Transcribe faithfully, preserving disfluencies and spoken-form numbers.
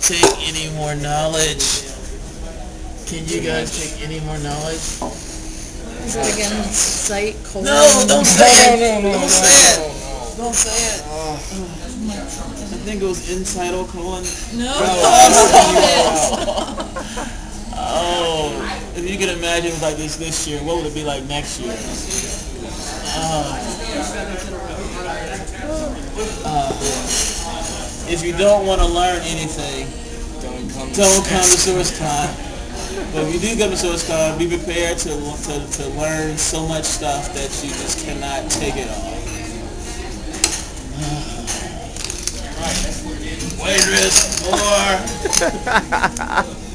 take any more knowledge? Can you guys take any more knowledge? Is it again site colon? No, don't say it. No, no, no, don't no, say it. no, no. Don't say it. Oh. I think it was inside colon. No. Oh, if you can imagine it was like this this year, what would it be like next year? Uh, uh, if you don't want to learn anything, Don't come to don't come to SourceCon. But if you do come to SourceCon, be prepared to, to to learn so much stuff that you just cannot take it all. Waitress, more.